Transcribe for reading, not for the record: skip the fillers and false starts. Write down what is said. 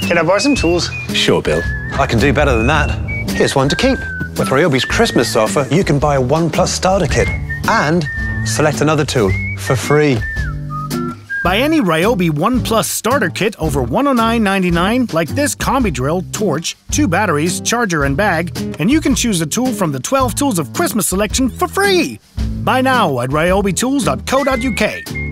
Can I borrow some tools? Sure, Bill. I can do better than that. Here's one to keep. With RYOBI's Christmas offer, you can buy a ONE+ starter kit and select another tool for free. Buy any RYOBI ONE+ starter kit over $109.99, like this combi drill, torch, 2 batteries, charger, and bag, and you can choose a tool from the 12 Tools of Christmas selection for free. Buy now at ryobitools.co.uk.